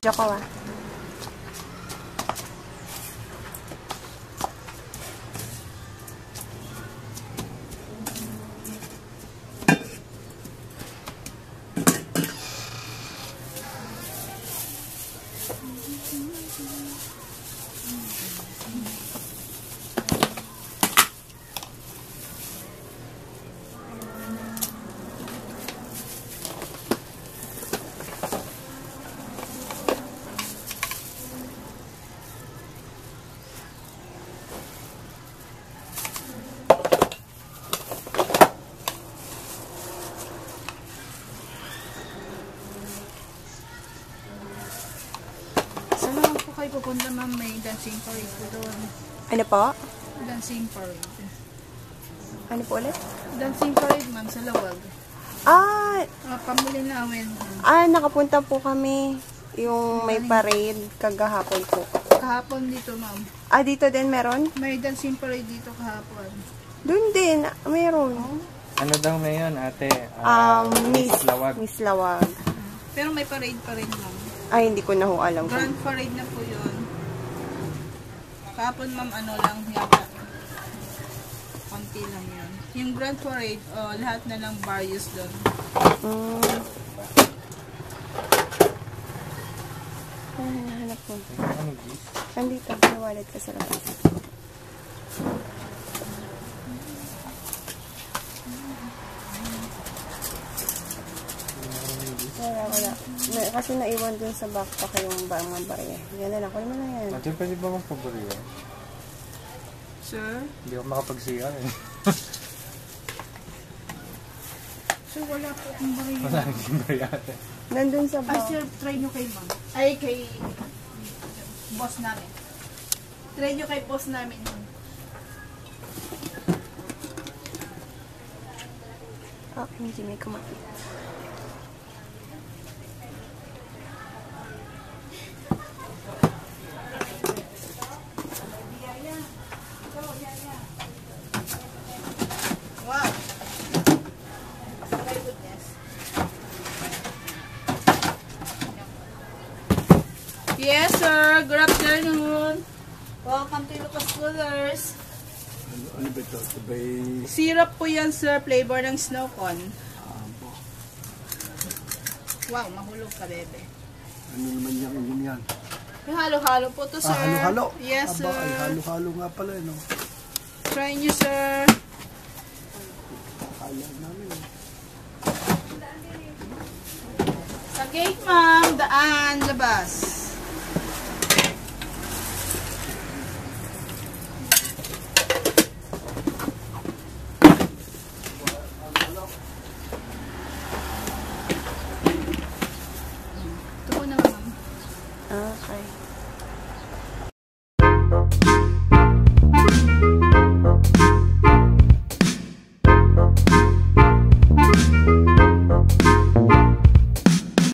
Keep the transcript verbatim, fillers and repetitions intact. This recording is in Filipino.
Joko ah. Pupunta ma'am, may dancing parade po doon. Ano po? Dancing parade. Ano po ulit? Dancing parade ma'am, sa Lawag. Ah! Uh, pamuli namin. Ah, nakapunta po kami. Yung may parade kagahapon po. Kahapon dito ma'am. Ah, dito din meron? May dancing parade dito kahapon. Doon din, meron. Oh. Ano daw ngayon ate? Um, Uh, Miss Miss Lawag. Miss Lawag. Pero may parade pa rin ma'am. Ay, hindi ko na ho alam. Grand parade na po yun. Kahapon ma'am, ano lang yata. Konti lang yun. Yung grand parade, oh, lahat na lang various doon. Mm. Ay, hinahanap ko. Ano gis? Nandito, may wallet ka sa labas. Wala, wala. May, kasi naiwan dun sa backpack yung ba mga barya. Yan na lang. Kunin mo na yan. Ate, pwede ba akong paborito? Sir? Hindi ako makapag-C R eh. Sir, wala po akong barya. Wala naging barya ate. Nandun sa Ay, back. sir, try nyo kay ma'am. Ay, kay boss namin. Try nyo kay boss namin. Oh, hindi may kumakit. Wow! My goodness. Yes, sir. Good afternoon. Welcome to Lucas Coolers. Ano, ano ba ito? Ito ba'y... Syrup po yan, sir. Flavor ng snow cone. Abo. Wow, mahulog ka, bebe. Ano naman yung yun yan? Yung halo-halo po to, sir. Ah, halo-halo? Yes, Aba, sir. ay halo-halo nga pala, no? Try nyo, sir. Kala namin, eh. Sa gate, ma'am. Daan, labas. Ito po na, ma'am. Okay.